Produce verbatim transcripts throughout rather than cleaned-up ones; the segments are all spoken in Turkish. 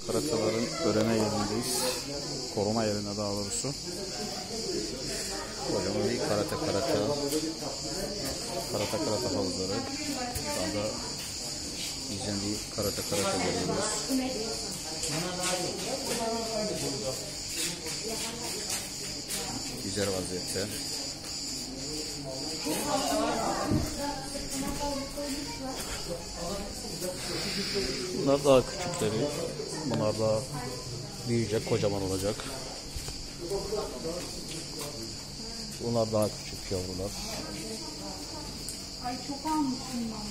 Karataların öreme yerindeyiz. Koruma yerine daha doğrusu. Kocaman bir karate karate. Karate karate havuzları. Şu anda bizden bir karate karate görüyoruz. Güzel vaziyette. Bunlar daha küçükleri. Bunlar daha büyüyecek, kocaman olacak. Bunlar daha küçük yavrular. Ay çok almışım ben.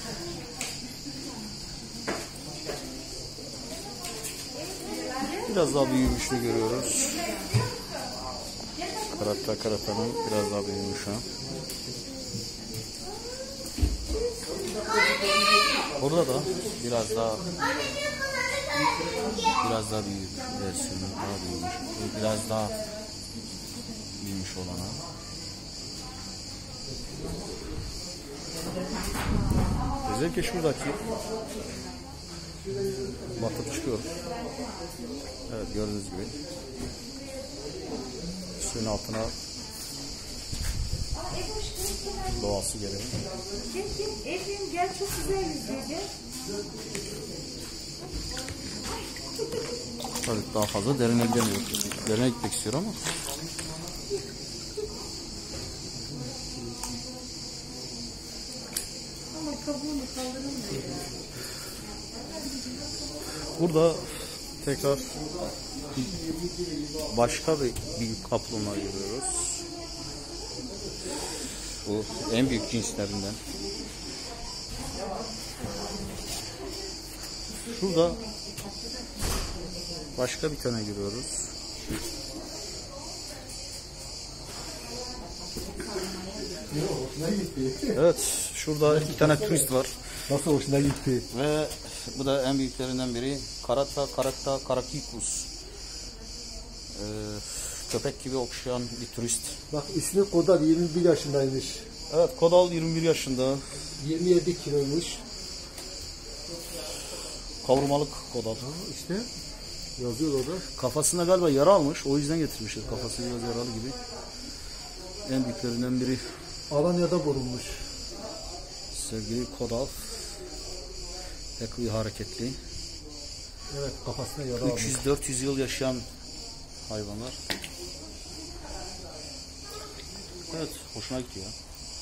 Biraz daha büyümüşünü görüyoruz. Karata karatanın biraz daha büyümüşü. Burada da biraz daha biraz daha büyük versiyonu, daha büyümüş. Biraz daha büyümüş olana. Özellikle şuradaki batıp çıkıyor. Evet, gördüğünüz gibi suyun altına doğası gereği. Efendim gel, çok güzel yüzüyor. Tabii daha fazla derine gidemiyor. Derine gitmek istiyor ama. Ama kabuğunu kaldırılmıyor. Burada tekrar başka bir büyük kaplumbağa görüyoruz. Bu en büyük cinslerinden. Şurada başka bir tane görüyoruz. Evet, şurada iki tane turist var. Nasıl hoşuna gitti? Ve bu da en büyüklerinden biri. Karata Karata Karakikus. Ee, köpek gibi okşayan bir turist. Bak ismi Kodal, yirmi bir yaşındaymış. Evet, Kodal yirmi bir yaşında. yirmi yedi kiloymuş. Kavurmalık Kodal. Ha, işte yazıyor orada. Kafasında galiba yara almış. O yüzden getirmişler. Kafası biraz yaralı gibi. En büyüklerinden biri. Alanya'da bulunmuş. Sevgili Kodal. Pek bir hareketli. Evet, kafasına yara almış. üç yüz dört yüz yıl yaşayan hayvanlar. Evet, hoşuna gitti ya.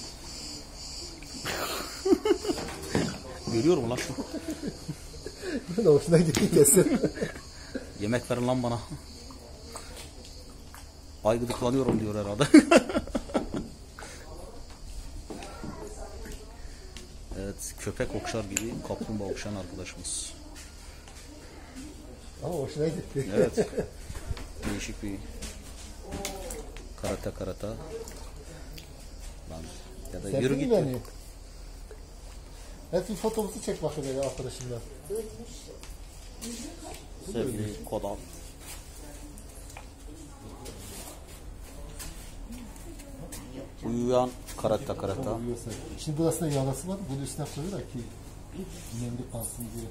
Görüyorum lan şu. Ben de hoşuna gitti kesin. Yemek verin lan bana. Ay gıdıklanıyorum diyor herhalde. Evet, köpek okşar gibi kaplumbağa okşayan arkadaşımız. Ama hoşuna gitti. Evet. Değişik bir karata karata. Lan ya da Sen yürü mi git. beni? Hep bir fotoğrafı çek bakayım böyle arkadaşımla. Sevgili Kodal. Uyuyan karata karata. Şimdi burasında yarası var. Bunun üstüne koyuyorlar ki nemli kalsın diye.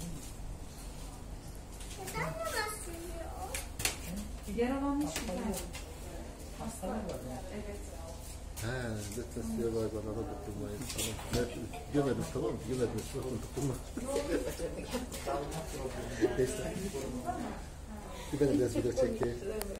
Yaralanmış mı? Hastalık var. Evet. He, lütfen suya var bana da dokunmayın. Tamam. Gömedim, tamam mı? Gömedim. Bakın dokunma. Neyse. Bir benim biraz video çekeyim.